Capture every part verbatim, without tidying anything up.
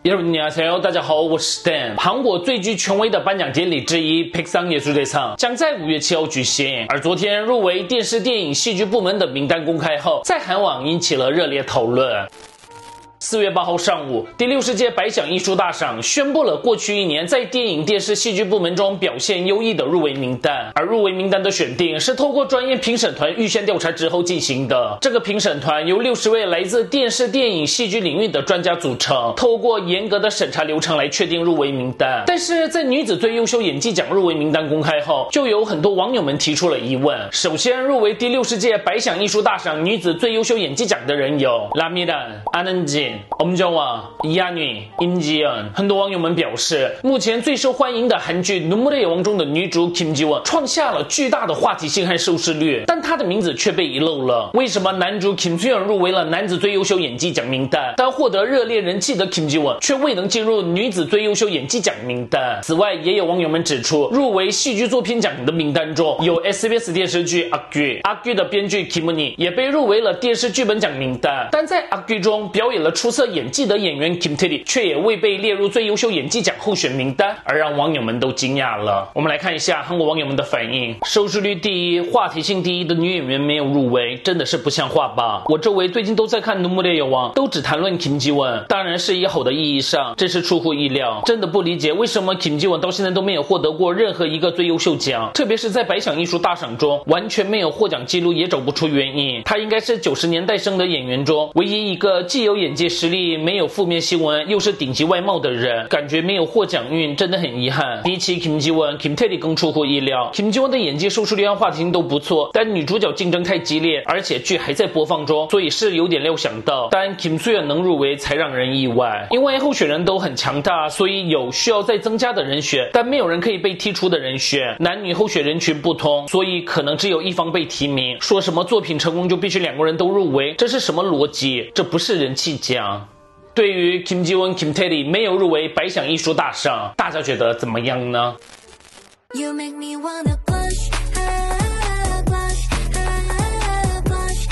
여러분안녕하세요，大家好，我是 Stan。韩国最具权威的颁奖典礼之一백상 예술대상将在五月七号举行，而昨天入围电视、电影、戏剧部门的名单公开后，在韩网引起了热烈讨论。四月八号上午，第六十届百想艺术大赏宣布了过去一年在电影、电视、戏剧部门中表现优异的入围名单。而入围名单的选定是透过专业评审团预先调查之后进行的。这个评审团由六十位来自电视、电影、戏剧领域的专家组成，透过严格的审查流程来确定入围名单。但是在女子最优秀演技奖入围名单公开后，就有很多网友们提出了疑问。首先，入围第六十届百想艺术大赏女子最优秀演技奖的人有라미란、안은진、엄정화、이한휘、임지연。很多网友们表示，目前最受欢迎的韩剧《눈물의 여왕》中的女主 김지원 创下了巨大的话题性和收视率，但她的名字却被遗漏了。为什么男主 Kim Soo-yeon 入围了男子最优秀演技奖名单，但获得热烈人气的 Kim Ji-won 却未能进入女子最优秀演技奖名单？此外，也有网友们指出，入围戏剧作品奖的名单中有 S B S 电视剧《阿剧》，阿剧的编剧 Kim Moon-hee 也被入围了电视剧本奖名单，但在阿剧中表演了出色演技的演员 Kim Tae-ri 却也未被列入最优秀演技奖候选名单，而让网友们都惊讶了。我们来看一下韩国网友们的反应：收视率第一、话题性第一的女演员没有入围，真的是不像话吧？我周围最近都在看《눈물의 여왕》，都只谈论 Kim Ji-won， 当然是以好的意义上，真是出乎意料。真的不理解为什么 Kim Ji-won 到现在都没有获得过任何一个最优秀奖，特别是在百想艺术大赏中完全没有获奖记录，也找不出原因。她应该是九十年代生的演员中唯一一个既有演技实力，没有负面新闻，又是顶级外貌的人，感觉没有获奖运，真的很遗憾。比起 Kim Ji-won、Kim Tae-ri 更出乎意料。Kim Ji-won 的演技、收视率和话题性都不错，但女主角竞争太激烈，而且剧还在播放中，所以是有点料想到。但 Kim Soo-yeon 能入围才让人意外，因为候选人都很强大，所以有需要再增加的人选，但没有人可以被剔除的人选。男女候选人群不同，所以可能只有一方被提名。说什么作品成功就必须两个人都入围，这是什么逻辑？这不是人气奖。对于 Kim Ji-won、Kim Tae-ri 没有入围百想艺术大赏，大家觉得怎么样呢？ You make me wanna blush, blush, blush,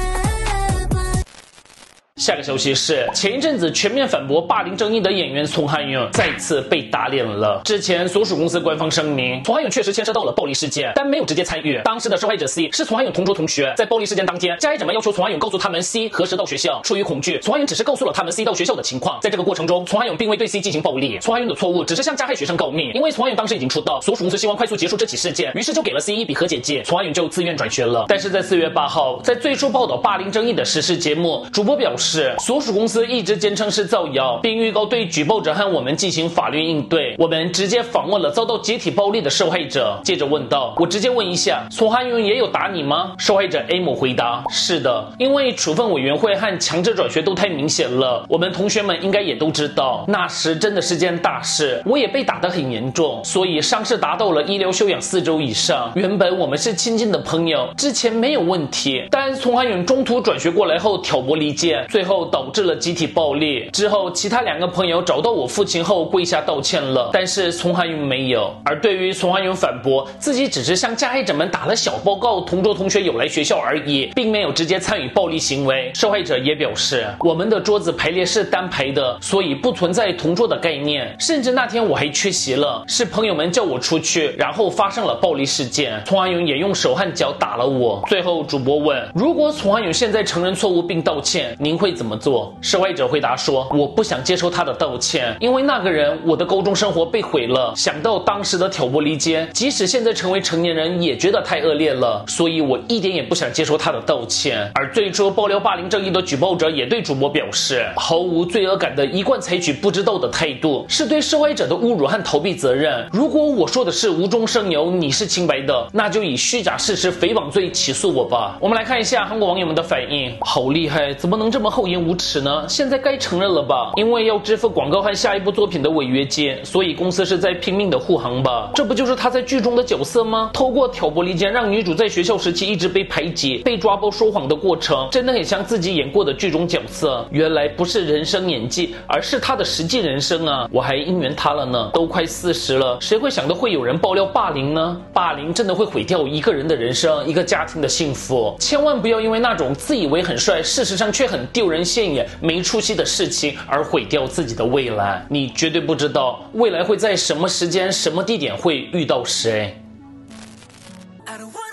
blush。下个消息是，前一阵子全面反驳霸凌争议的演员宋汉勇再次被打脸了。之前所属公司官方声明，宋汉勇确实牵涉到了暴力事件，但没有直接参与。当时的受害者 C 是宋汉勇同桌同学，在暴力事件当天，加害者们要求宋汉勇告诉他们 C 何时到学校。出于恐惧，宋汉勇只是告诉了他们 C 到学校的情况。在这个过程中，宋汉勇并未对 C 进行暴力。宋汉勇的错误只是向加害学生告密，因为宋汉勇当时已经出道，所属公司希望快速结束这起事件，于是就给了 C 一笔和解金，宋汉勇就自愿转学了。但是在四月八号，在最初报道霸凌争议的时事节目，主播表示，所属公司一直坚称是造谣，并预告对举报者和我们进行法律应对。我们直接访问了遭到集体暴力的受害者，接着问道：“我直接问一下，宋汉勇也有打你吗？”受害者 A 某回答：“是的，因为处分委员会和强制转学都太明显了，我们同学们应该也都知道，那时真的是件大事，我也被打得很严重，所以伤势达到了医疗休养四周以上。原本我们是亲近的朋友，之前没有问题，但宋汉勇中途转学过来后挑拨离间，最后导致了集体暴力。之后其他两个朋友找到我父亲后跪下道歉了，但是宋汉勇没有。”而对于宋汉勇反驳自己只是向加害者们打了小报告，同桌同学有来学校而已，并没有直接参与暴力行为，受害者也表示，我们的桌子排列是单排的，所以不存在同桌的概念，甚至那天我还缺席了，是朋友们叫我出去，然后发生了暴力事件，宋汉勇也用手和脚打了我。最后主播问，如果宋汉勇现在承认错误并道歉，您会怎么做？受害者回答说，我不想接受他的道歉，因为那个人我的高中生活被毁了，想到当时的挑拨离间，即使现在成为成年人也觉得太恶劣了，所以我一点也不想接受他的道歉。而最初爆料霸凌争议的举报者也对主播表示，毫无罪恶感的一贯采取不知道的态度，是对受害者的侮辱和逃避责任。如果我说的是无中生有，你是清白的，那就以虚假事实诽谤罪起诉我吧。我们来看一下韩国网友们的反应，好厉害，怎么能这么厚颜无耻呢？现在该承认了吧？因为要支付广告和下一部作品的违约金，所以公司是在拼命的护航吧？这不就是他在剧中的角色吗？透过挑拨离间，让女主在学校时期一直被排挤、被抓包说谎的过程，真的很像自己演过的剧中角色。原来不是人生演技，而是他的实际人生啊！我还姻缘他了呢，都快四十了，谁会想到会有人爆料霸凌呢？霸凌真的会毁掉一个人的人生，一个家庭的幸福。千万不要因为那种自以为很帅，事实上却很丢人人现眼、没出息的事情而毁掉自己的未来。你绝对不知道未来会在什么时间、什么地点会遇到谁。I don't want